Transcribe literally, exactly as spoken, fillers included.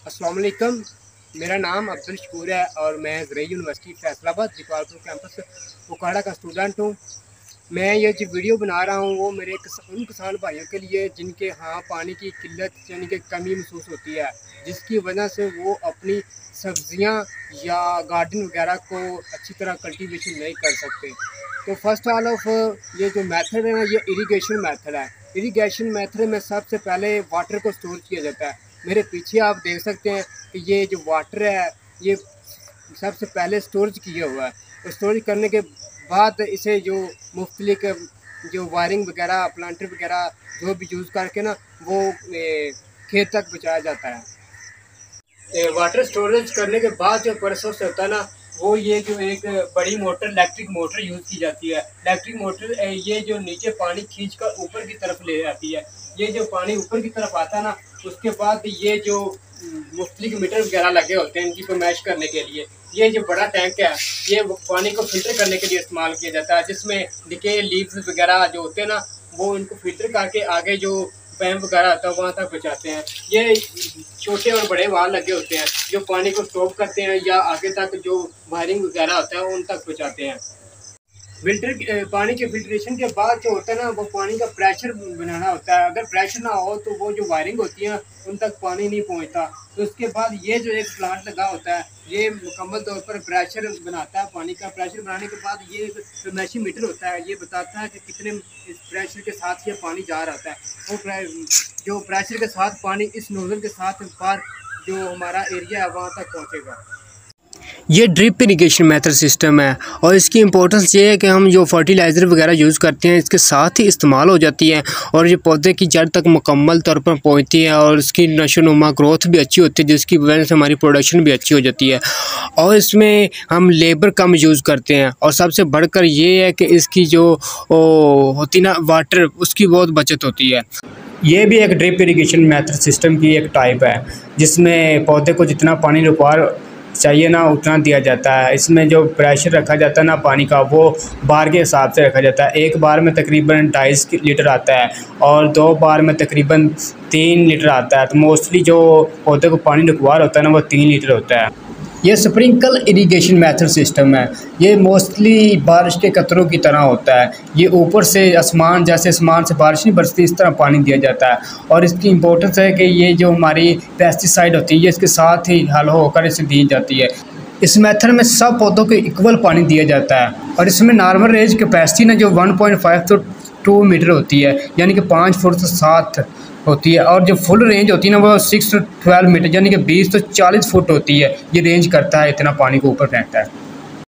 अस्सलाम वालेकुम। मेरा नाम अब्दुल शकूर है और मैं ज़रई यूनिवर्सिटी फैसलाबाद दीपालपुर कैंपस उकाड़ा का स्टूडेंट हूँ। मैं ये जो वीडियो बना रहा हूँ वो मेरे उन किसान भाइयों के लिए जिनके यहाँ पानी की किल्लत यानी कि कमी महसूस होती है, जिसकी वजह से वो अपनी सब्जियाँ या गार्डन वगैरह को अच्छी तरह कल्टीवेशन नहीं कर सकते। तो फर्स्ट ऑल ऑफ ये जो मेथड है ना, ये इरिगेशन मेथड है। इरिगेशन मेथड में सबसे पहले वाटर को स्टोर किया जाता है। मेरे पीछे आप देख सकते हैं कि ये जो वाटर है ये सबसे पहले स्टोरेज किया हुआ है। तो स्टोरेज करने के बाद इसे जो मुख्तलिफ जो वायरिंग वगैरह प्लांटर वगैरह जो भी यूज़ करके ना वो खेत तक पहुँचाया जाता है। वाटर स्टोरेज करने के बाद जो प्रोसेस होता है ना, वो ये जो एक बड़ी मोटर इलेक्ट्रिक मोटर यूज़ की जाती है। इलेक्ट्रिक मोटर ये जो नीचे पानी खींचकर ऊपर की तरफ ले जाती है। ये जो पानी ऊपर की तरफ आता है ना, उसके बाद ये जो मुख्तलिफ मीटर वगैरह लगे होते हैं इनकी को मैश करने के लिए, ये जो बड़ा टैंक है ये पानी को फिल्टर करने के लिए इस्तेमाल किया जाता है, जिसमें डिके लीव्स वगैरह जो होते हैं ना वो इनको फिल्टर करके आगे जो पैम्प वगैरह आता है वहाँ तक पहुँचाते हैं। ये छोटे और बड़े वाल लगे होते हैं जो पानी को स्टॉप करते हैं या आगे तक जो वायरिंग वगैरह होता है उन तक पहुँचाते हैं। फिल्टर पानी के फिल्ट्रेशन के बाद जो होता है ना वो पानी का प्रेशर बनाना होता है। अगर प्रेशर ना हो तो वो जो वायरिंग होती है उन तक पानी नहीं पहुंचता। तो उसके बाद ये जो एक प्लांट लगा होता है ये मुकम्मल तौर पर प्रेशर बनाता है। पानी का प्रेशर बनाने के बाद ये जो मैशी मीटर होता है ये बताता है कि कितने इस प्रेशर के साथ ये पानी जा रहा है। वो जो प्रेशर के साथ पानी इस नोजल के साथ पार जो हमारा एरिया है वहाँ तक पहुँचेगा। ये ड्रिप इरिगेशन मेथड सिस्टम है और इसकी इम्पोर्टेंस ये है कि हम जो फर्टिलाइज़र वगैरह यूज़ करते हैं इसके साथ ही इस्तेमाल हो जाती है और ये पौधे की जड़ तक मुकम्मल तौर पर पहुंचती है और इसकी नशोनुमा ग्रोथ भी अच्छी होती है, जिसकी वजह से हमारी प्रोडक्शन भी अच्छी हो जाती है। और इसमें हम लेबर कम यूज़ करते हैं और सबसे बढ़कर ये है कि इसकी जो होती ना वाटर उसकी बहुत बचत होती है। ये भी एक ड्रिप इरिगेशन मेथड सिस्टम की एक टाइप है जिसमें पौधे को जितना पानी रिक्वायर चाहिए ना उतना दिया जाता है। इसमें जो प्रेशर रखा जाता है ना पानी का वो बार के हिसाब से रखा जाता है। एक बार में तकरीबन ढाई लीटर आता है और दो बार में तकरीबन तीन लीटर आता है। तो मोस्टली जो पौधे को पानी रिक्वायर होता है ना वो तीन लीटर होता है। ये स्प्रिंकल इरिगेशन मेथड सिस्टम है। ये मोस्टली बारिश के कतरों की तरह होता है। ये ऊपर से आसमान जैसे आसमान से बारिश नहीं बरसती इस तरह पानी दिया जाता है। और इसकी इम्पोर्टेंस है कि ये जो हमारी पेस्टिसाइड होती है ये इसके साथ ही हल होकर इसे दी जाती है। इस मेथड में सब पौधों को इक्वल पानी दिया जाता है और इसमें नॉर्मल रेंज कैपेसिटी ना जो one point five to two metre होती है, यानी कि पाँच फुट से सात होती है। और जो फुल रेंज होती है ना वो सिक्स टू ट्वेल्व मीटर यानी कि बीस तो चालीस फुट होती है। ये रेंज करता है, इतना पानी को ऊपर फेंकता है।